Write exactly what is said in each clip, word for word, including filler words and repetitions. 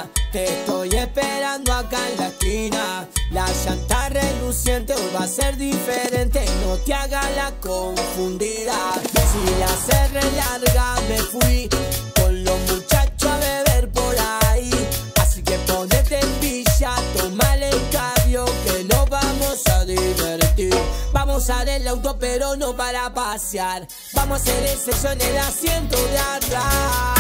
Te estoy esperando acá en la esquina. La llanta reluciente hoy va a ser diferente. No te hagas la confundida. Si la cerré larga me fui con los muchachos a beber por ahí. Así que ponete en villa, tomale el cabio que nos vamos a divertir. Vamos a dar el auto pero no para pasear. Vamos a hacer el sexo en el asiento de atrás.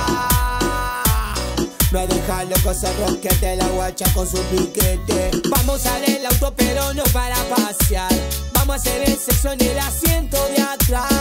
Me deja loco ese roquete, la guacha con su piquete. Vamos a dar el auto pero no para pasear. Vamos a hacer el sexo en el asiento de atrás.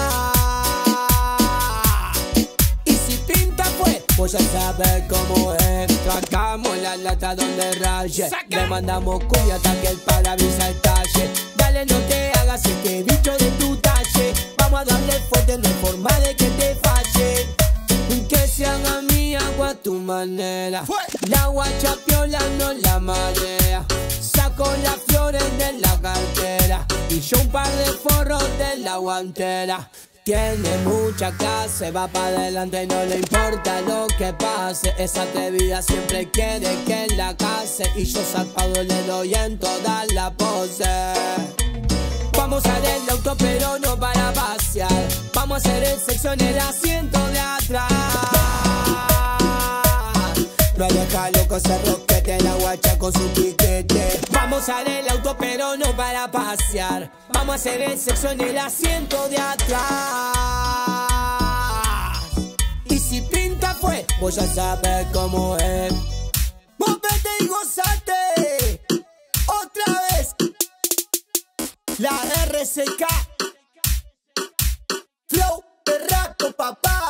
Y si pinta pues, pues ya sabes cómo es. Sacamos la lata donde raye. Le mandamos cumbia hasta que el parabrisas estalle. Dale, no te hagas este bicho de tu talle. Vamos a darle fuerte, no hay forma de que te falle. Que se haga mi agua a tu manera. La guacha piola no la marea. Saco las flores de la cartera y yo un par de forros de la guantera. Tiene mucha clase, va para adelante, no le importa lo que pase. Esa atrevida siempre quiere que la case y yo zarpado le doy en toda la pose. Vamos a dar el auto pero no para pasear. Vamos a hacer el sexo en el asiento de atrás. No deja loco ese roquete, la guacha con su piquete. Vamos a dar el auto pero no para pasear. Vamos a hacer el sexo en el asiento de atrás. Y si pinta pues, vos ya sabes cómo es. Vos vete y gozate otra vez. La R C K Flow Berraco, papá.